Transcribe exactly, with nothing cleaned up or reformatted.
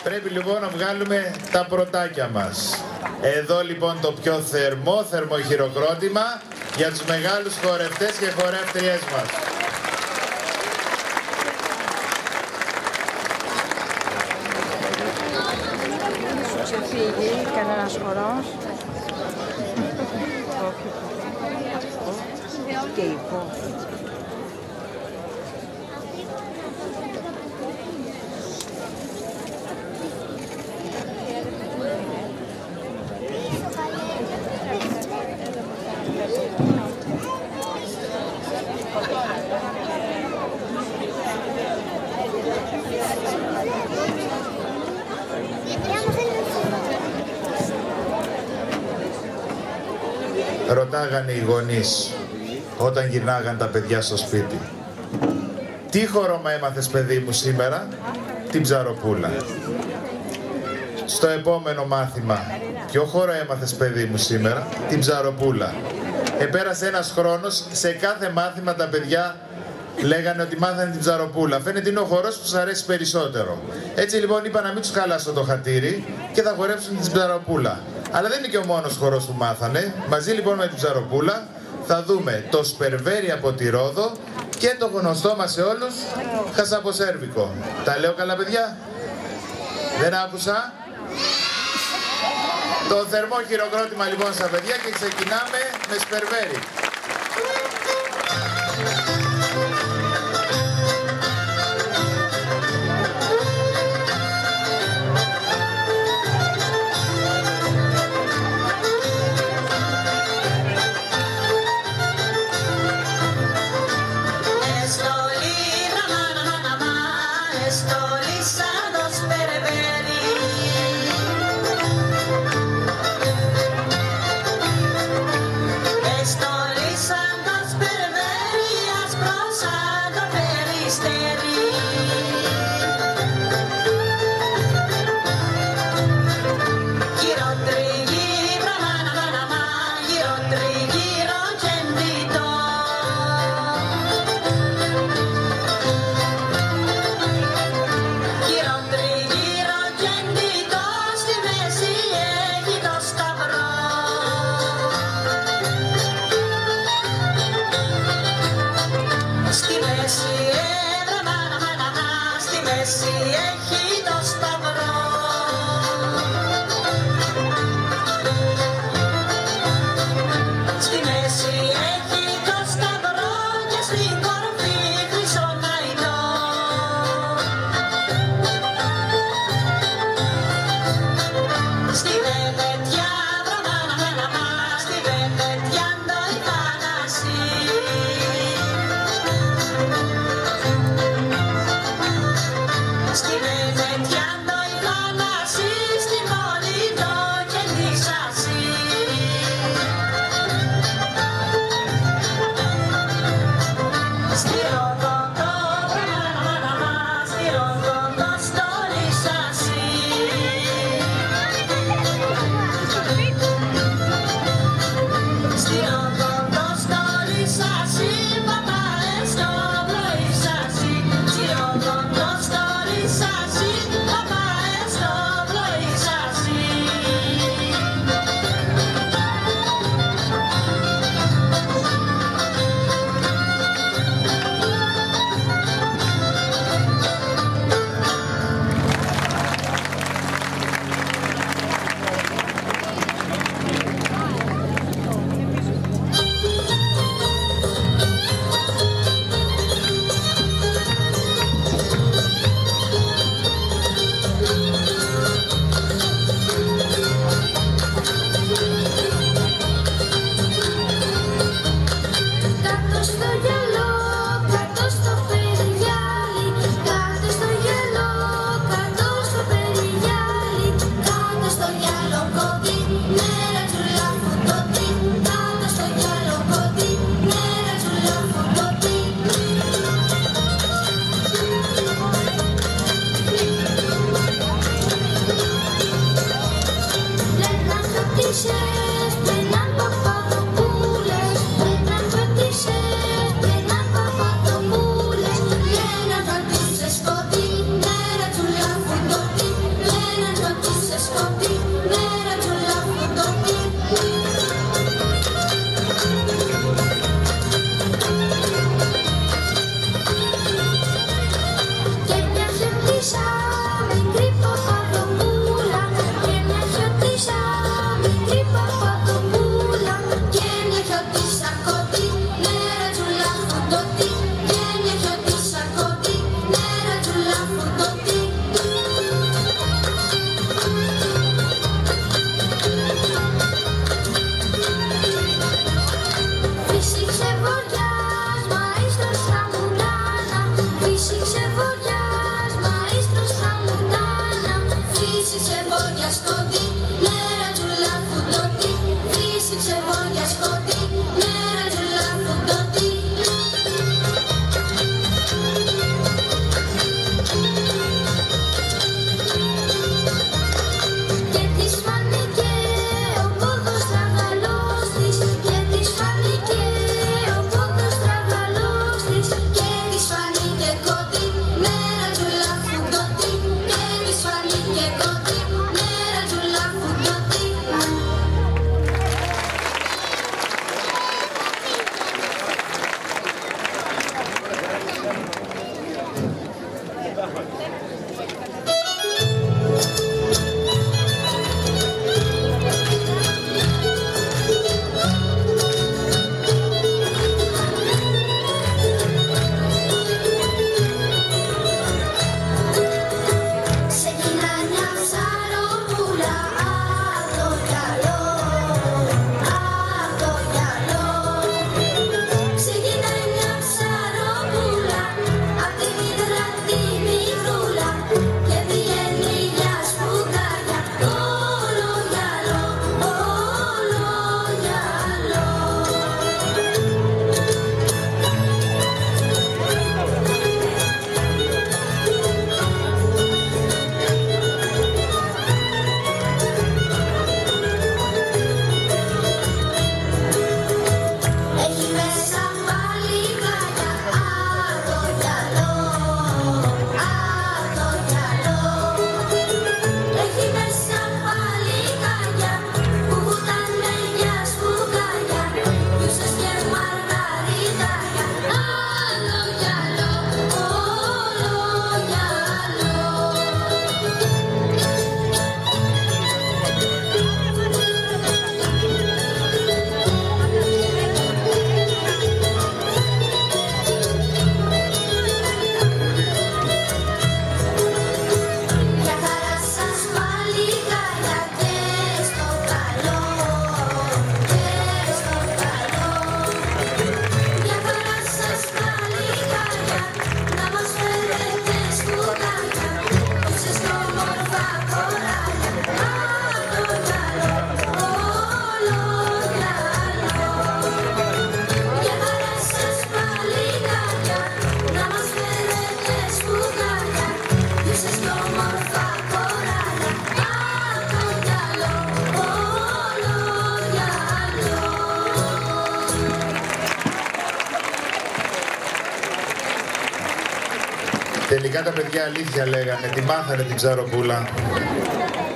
Πρέπει λοιπόν να βγάλουμε τα πρωτάκια μας. Εδώ λοιπόν το πιο θερμό, θερμό χειροκρότημα για τους μεγάλους χορευτές και χορεύτριές μας. Ξεφύγει κανένας χορός. Και υπό. Ρωτάγανε οι γονείς όταν γυρνάγαν τα παιδιά στο σπίτι. Τι χώρωμα έμαθες παιδί μου σήμερα? Την ψαροπούλα. Στο επόμενο μάθημα, ποιο χώρο έμαθες παιδί μου σήμερα? Την ψαροπούλα. Επέρασε ένας χρόνος, σε κάθε μάθημα τα παιδιά λέγανε ότι μάθανε την ψαροπούλα. Φαίνεται είναι ο χορός που τους αρέσει περισσότερο. Έτσι λοιπόν είπα να μην τους χαλάσω το χατήρι και θα χορέψουν την ψαροπούλα. Αλλά δεν είναι και ο μόνος χορός που μάθανε. Μαζί λοιπόν με την ψαροπούλα θα δούμε το σπερβέρι από τη Ρόδο και το γνωστό μας σε όλους χασαποσέρβικο. Τα λέω καλά παιδιά? Δεν άκουσα? Το θερμό χειροκρότημα λοιπόν στα παιδιά και ξεκινάμε με σπερβέρι. Estoy lisando Τελικά τα παιδιά αλήθεια λέγανε, τη μάθανε την Ψαροπούλα.